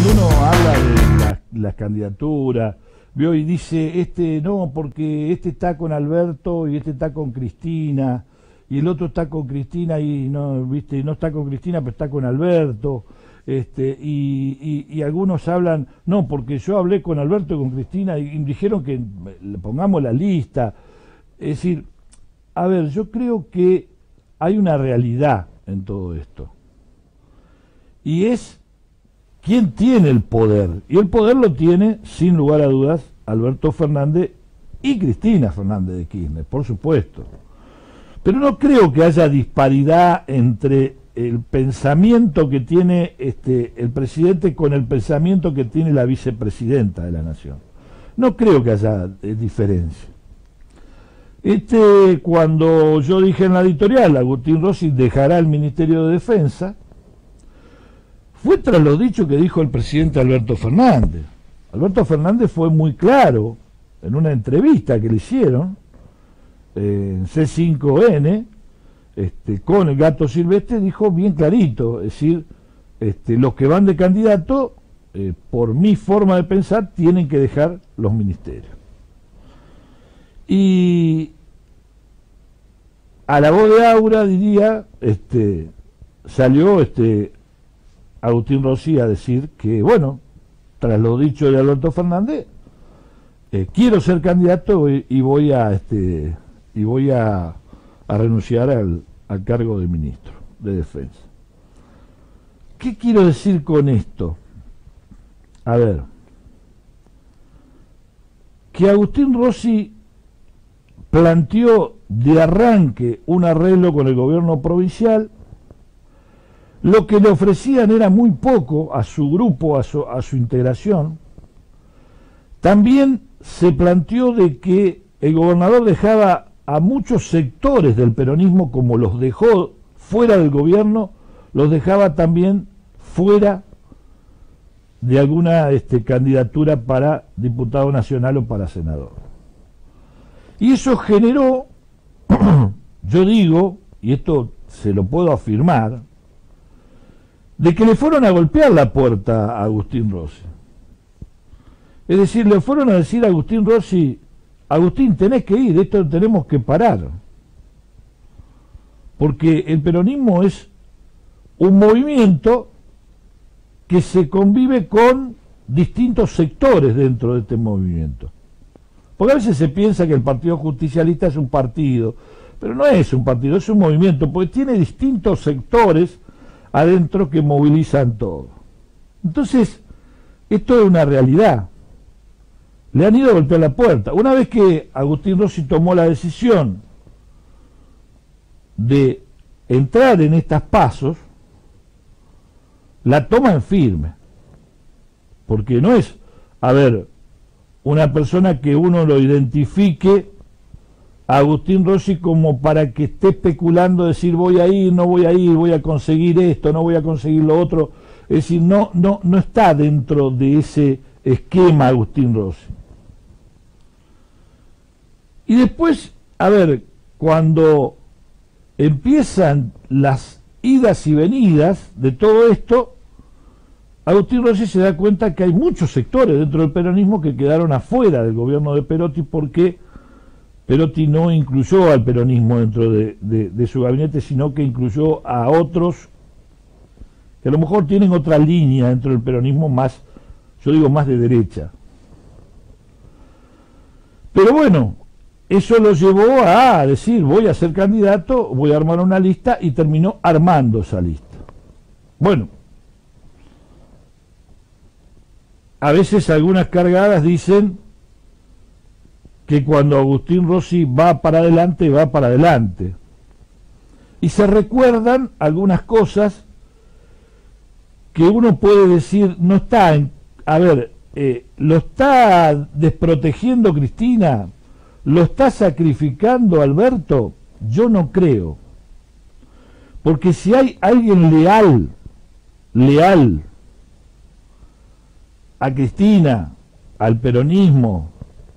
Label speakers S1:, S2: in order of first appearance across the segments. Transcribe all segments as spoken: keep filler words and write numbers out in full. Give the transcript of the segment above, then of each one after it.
S1: cuando uno habla de las, las candidaturas, vio y dice, este no, porque este está con Alberto y este está con Cristina, y el otro está con Cristina y no, viste, no está con Cristina, pero está con Alberto, este, y, y, y algunos hablan, no, porque yo hablé con Alberto y con Cristina y, y dijeron que le pongamos la lista. Es decir, a ver, yo creo que hay una realidad en todo esto, y es quién tiene el poder, y el poder lo tiene, sin lugar a dudas, Alberto Fernández y Cristina Fernández de Kirchner, por supuesto. Pero no creo que haya disparidad entre el pensamiento que tiene este, el presidente con el pensamiento que tiene la vicepresidenta de la Nación. No creo que haya eh, diferencia. Este, cuando yo dije en la editorial, Agustín Rossi dejará el Ministerio de Defensa, fue tras los dichos que dijo el presidente Alberto Fernández. Alberto Fernández fue muy claro en una entrevista que le hicieron eh, en C cinco N este, con el Gato Silvestre, dijo bien clarito, es decir, este, los que van de candidato, eh, por mi forma de pensar, tienen que dejar los ministerios. Y a la voz de Aura, diría, este, salió este Agustín Rossi a decir que, bueno, tras lo dicho de Alberto Fernández, eh, quiero ser candidato y, y voy a este y voy a, a renunciar al, al cargo de ministro de Defensa. ¿Qué quiero decir con esto? A ver, que Agustín Rossi planteó de arranque un arreglo con el gobierno provincial. Lo que le ofrecían era muy poco a su grupo, a su, a su integración. También se planteó de que el gobernador dejaba a muchos sectores del peronismo, como los dejó fuera del gobierno, los dejaba también fuera de alguna este, candidatura para diputado nacional o para senador. Y eso generó, yo digo, y esto se lo puedo afirmar, de que le fueron a golpear la puerta a Agustín Rossi. Es decir, le fueron a decir a Agustín Rossi, Agustín, tenés que ir, esto tenemos que parar. Porque el peronismo es un movimiento que se convive con distintos sectores dentro de este movimiento. Porque a veces se piensa que el Partido Justicialista es un partido, pero no es un partido, es un movimiento, porque tiene distintos sectores adentro que movilizan todo. Entonces, esto es una realidad. Le han ido a golpear la puerta. Una vez que Agustín Rossi tomó la decisión de entrar en estas pasos, la toma en firme. Porque no es, a ver, una persona que uno lo identifique a Agustín Rossi como para que esté especulando, decir voy a ir, no voy a ir, voy a conseguir esto, no voy a conseguir lo otro. Es decir, no, no, no está dentro de ese esquema Agustín Rossi. Y después, a ver, cuando empiezan las idas y venidas de todo esto, Agustín Rossi se da cuenta que hay muchos sectores dentro del peronismo que quedaron afuera del gobierno de Perotti porque Perotti no incluyó al peronismo dentro de, de, de su gabinete, sino que incluyó a otros que a lo mejor tienen otra línea dentro del peronismo más, yo digo, más de derecha. Pero bueno, eso lo llevó a decir, voy a ser candidato, voy a armar una lista, y terminó armando esa lista. Bueno, a veces algunas cargadas dicen que cuando Agustín Rossi va para adelante, va para adelante. Y se recuerdan algunas cosas que uno puede decir, no está, en, a ver, eh, lo está desprotegiendo Cristina, lo está sacrificando Alberto. Yo no creo. Porque si hay alguien leal, leal a Cristina, al peronismo,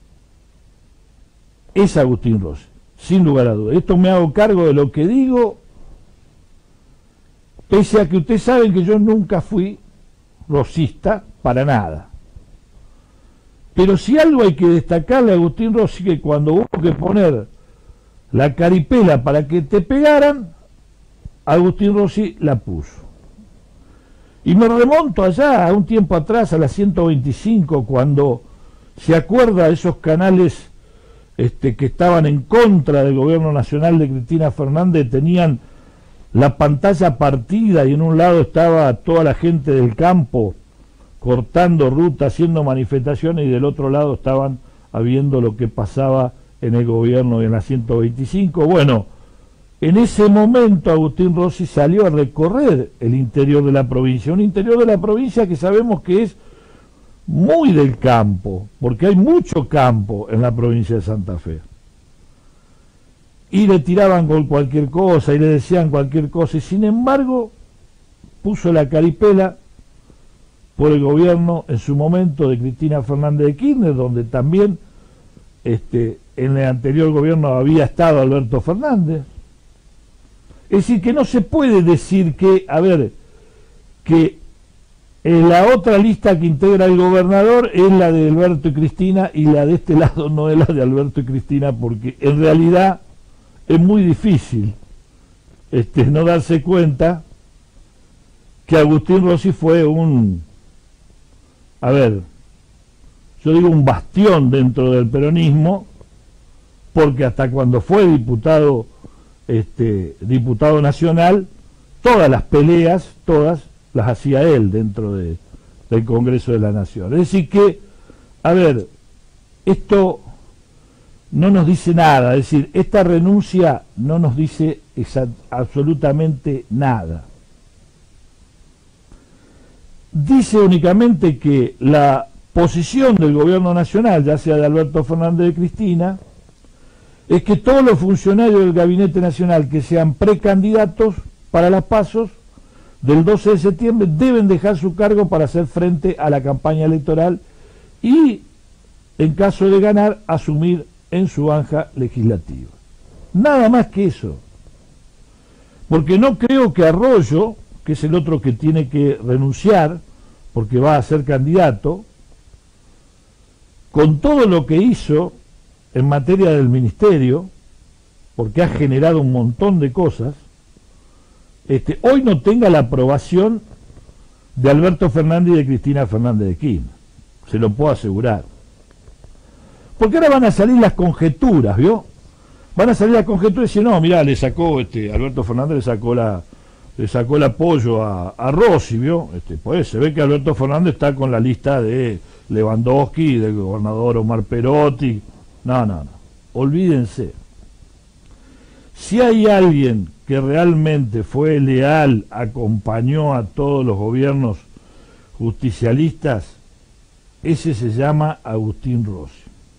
S1: es Agustín Rossi, sin lugar a dudas. Esto me hago cargo de lo que digo, pese a que ustedes saben que yo nunca fui rosista para nada. Pero si algo hay que destacarle a Agustín Rossi, que cuando hubo que poner la caripela para que te pegaran, Agustín Rossi la puso. Y me remonto allá, a un tiempo atrás, a la ciento veinticinco, cuando se acuerda de esos canales este, que estaban en contra del gobierno nacional de Cristina Fernández, tenían la pantalla partida y en un lado estaba toda la gente del campo cortando ruta, haciendo manifestaciones, y del otro lado estaban viendo lo que pasaba en el gobierno y en la ciento veinticinco. Bueno, en ese momento Agustín Rossi salió a recorrer el interior de la provincia, un interior de la provincia que sabemos que es muy del campo, porque hay mucho campo en la provincia de Santa Fe. Y le tiraban con cualquier cosa y le decían cualquier cosa, y sin embargo puso la caripela por el gobierno en su momento de Cristina Fernández de Kirchner, donde también este, en el anterior gobierno había estado Alberto Fernández. Es decir, que no se puede decir que, a ver, que en la otra lista que integra el gobernador es la de Alberto y Cristina, y la de este lado no es la de Alberto y Cristina, porque en realidad es muy difícil este, no darse cuenta que Agustín Rossi fue un, a ver, yo digo un bastión dentro del peronismo, porque hasta cuando fue diputado, este, diputado nacional, todas las peleas, todas las hacía él dentro de, del Congreso de la Nación. Es decir que, a ver, esto no nos dice nada, es decir, esta renuncia no nos dice absolutamente nada. Dice únicamente que la posición del gobierno nacional, ya sea de Alberto Fernández de Cristina, es que todos los funcionarios del Gabinete Nacional que sean precandidatos para las PASO del doce de septiembre deben dejar su cargo para hacer frente a la campaña electoral y, en caso de ganar, asumir en su anja legislativa. Nada más que eso. Porque no creo que Arroyo, que es el otro que tiene que renunciar, porque va a ser candidato, con todo lo que hizo en materia del ministerio, porque ha generado un montón de cosas, este, hoy no tenga la aprobación de Alberto Fernández y de Cristina Fernández de Kirchner, se lo puedo asegurar. Porque ahora van a salir las conjeturas, ¿vio? Van a salir las conjeturas y decir, no, mirá, le sacó, este, Alberto Fernández le sacó la, le sacó el apoyo a, a Rossi, ¿vio? Este, pues se ve que Alberto Fernández está con la lista de Lewandowski, del gobernador Omar Perotti. No, no, no. Olvídense. Si hay alguien que realmente fue leal, acompañó a todos los gobiernos justicialistas, ese se llama Agustín Rossi.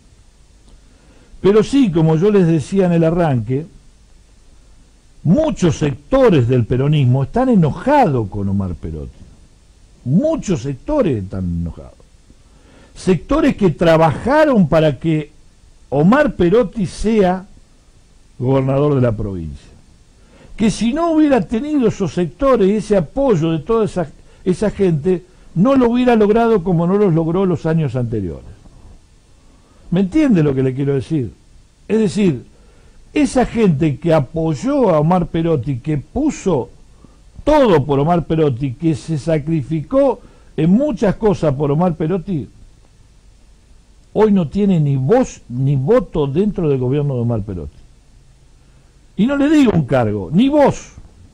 S1: Pero sí, como yo les decía en el arranque, muchos sectores del peronismo están enojados con Omar Perotti. Muchos sectores están enojados. Sectores que trabajaron para que Omar Perotti sea gobernador de la provincia. Que si no hubiera tenido esos sectores y ese apoyo de toda esa, esa gente, no lo hubiera logrado como no los logró los años anteriores. ¿Me entiende lo que le quiero decir? Es decir, esa gente que apoyó a Omar Perotti, que puso todo por Omar Perotti, que se sacrificó en muchas cosas por Omar Perotti, hoy no tiene ni voz ni voto dentro del gobierno de Omar Perotti. Y no le digo un cargo, ni voz,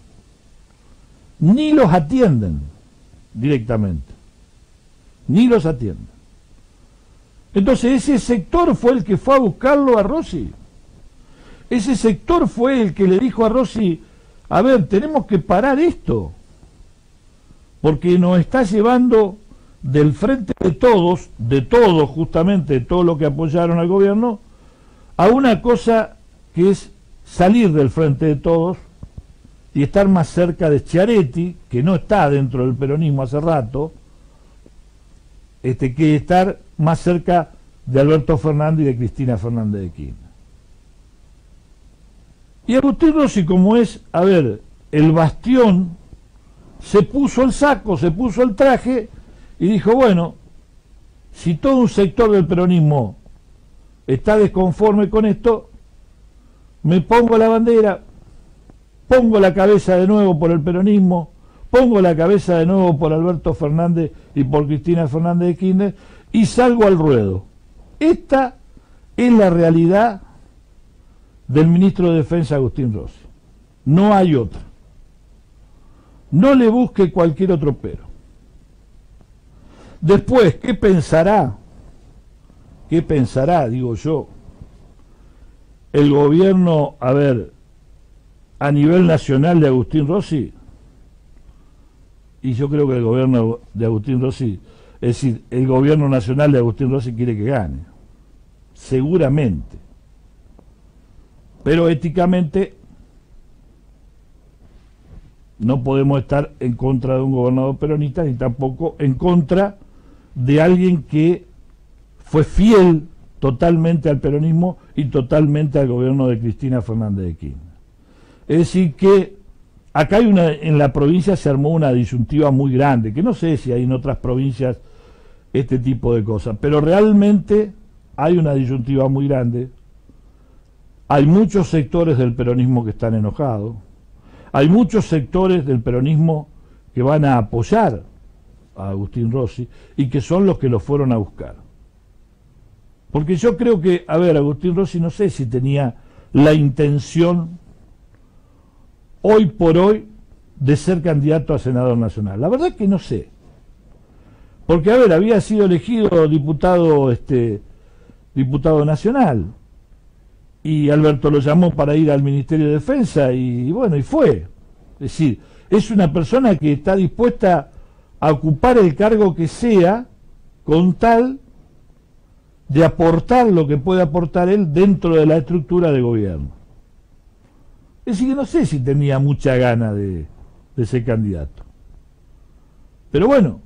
S1: ni los atienden directamente, ni los atienden. Entonces ese sector fue el que fue a buscarlo a Rossi. Ese sector fue el que le dijo a Rossi, a ver, tenemos que parar esto, porque nos está llevando del frente de todos, de todos justamente, de todo lo que apoyaron al gobierno, a una cosa que es salir del frente de todos y estar más cerca de Schiaretti, que no está dentro del peronismo hace rato, este, que estar más cerca de Alberto Fernández y de Cristina Fernández de Kirchner. Y Agustín Rossi, como es, a ver, el bastión, se puso el saco, se puso el traje y dijo, bueno, si todo un sector del peronismo está desconforme con esto, me pongo la bandera, pongo la cabeza de nuevo por el peronismo, pongo la cabeza de nuevo por Alberto Fernández y por Cristina Fernández de Kirchner y salgo al ruedo. Esta es la realidad del ministro de Defensa Agustín Rossi. No hay otra. No le busque cualquier otro pero. Después, ¿qué pensará? ¿Qué pensará, digo yo, el gobierno, a ver, a nivel nacional de Agustín Rossi? Y yo creo que el gobierno de Agustín Rossi, es decir, el gobierno nacional de Agustín Rossi quiere que gane. Seguramente. Pero éticamente no podemos estar en contra de un gobernador peronista ni tampoco en contra de alguien que fue fiel totalmente al peronismo y totalmente al gobierno de Cristina Fernández de Kirchner. Es decir que acá hay una, en la provincia se armó una disyuntiva muy grande, que no sé si hay en otras provincias este tipo de cosas, pero realmente hay una disyuntiva muy grande. Hay muchos sectores del peronismo que están enojados, hay muchos sectores del peronismo que van a apoyar a Agustín Rossi y que son los que lo fueron a buscar. Porque yo creo que, a ver, Agustín Rossi no sé si tenía la intención hoy por hoy de ser candidato a senador nacional. La verdad es que no sé. Porque, a ver, había sido elegido diputado, este, diputado nacional. Y Alberto lo llamó para ir al Ministerio de Defensa y, y bueno, y fue. Es decir, es una persona que está dispuesta a ocupar el cargo que sea con tal de aportar lo que puede aportar él dentro de la estructura de gobierno. Es decir, que no sé si tenía mucha gana de, de ser candidato. Pero bueno,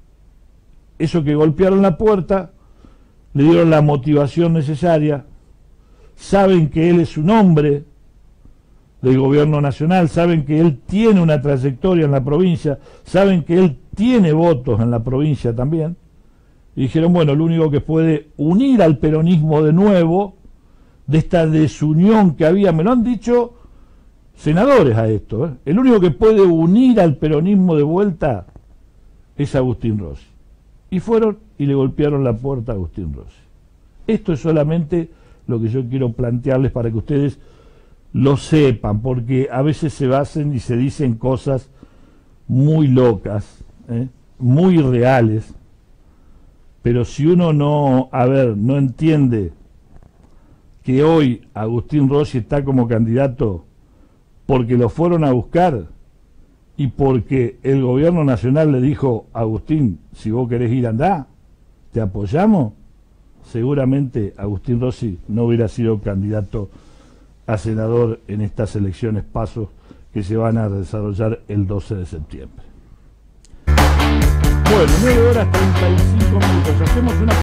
S1: eso que golpearon la puerta, le dieron la motivación necesaria, saben que él es un hombre del gobierno nacional, saben que él tiene una trayectoria en la provincia, saben que él tiene votos en la provincia también, y dijeron, bueno, lo único que puede unir al peronismo de nuevo, de esta desunión que había, me lo han dicho senadores a esto, ¿eh? El único que puede unir al peronismo de vuelta es Agustín Rossi. Y fueron y le golpearon la puerta a Agustín Rossi. Esto es solamente lo que yo quiero plantearles para que ustedes lo sepan, porque a veces se hacen y se dicen cosas muy locas, ¿eh? Muy irreales, pero si uno no, a ver, no entiende que hoy Agustín Rossi está como candidato porque lo fueron a buscar y porque el gobierno nacional le dijo, Agustín, si vos querés ir, andá, te apoyamos, seguramente Agustín Rossi no hubiera sido candidato a senador en estas elecciones pasos que se van a desarrollar el doce de septiembre. Bueno, nueve horas treinta y cinco minutos, hacemos una